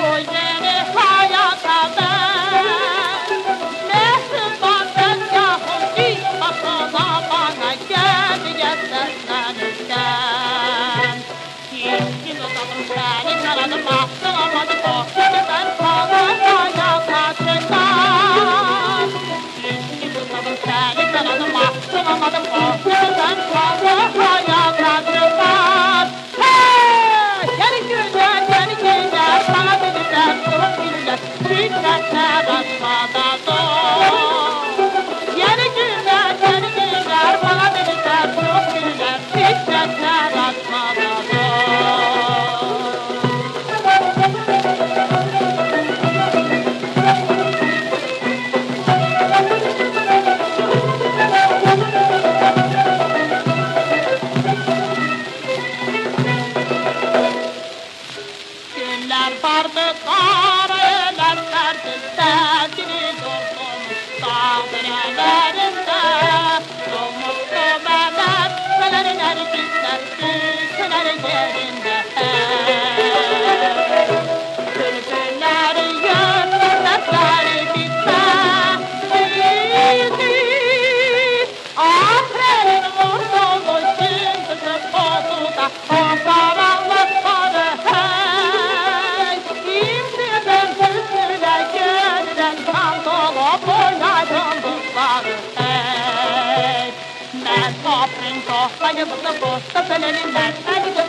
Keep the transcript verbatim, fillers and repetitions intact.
yeni hayata ben mehriban tezgahım ilk başına bana geldiye seslenirken Gittin uzadım seni taradım baktım amadım o seni ben kaldım hayata çıkar Gittin uzadım seni taradım baktım amadım o seni ben kaldım hayata çıkar Hey! Yeni günler, yeni günler, sana bilirler, kılıp bilirler, şiddetler açmada doğ. Yeni günler, yeni günler, bana bilirler, kılıp bilirler, şiddetler açmada doğ. Günler vardı kareler serdi sevgili dostum dağdır ellerinde Umutlu beler felerin erkekler düşler yerinde Bülbüller yöndü sesleri bitmezdi Ahrerin vurduğu gündüzü oldu da o karanlık sarı hey İmdinden hüznüne gönülden kan dolup oynadım buzları hey Ben toprağın tohmayı buzlu buzlu söylerim ben seni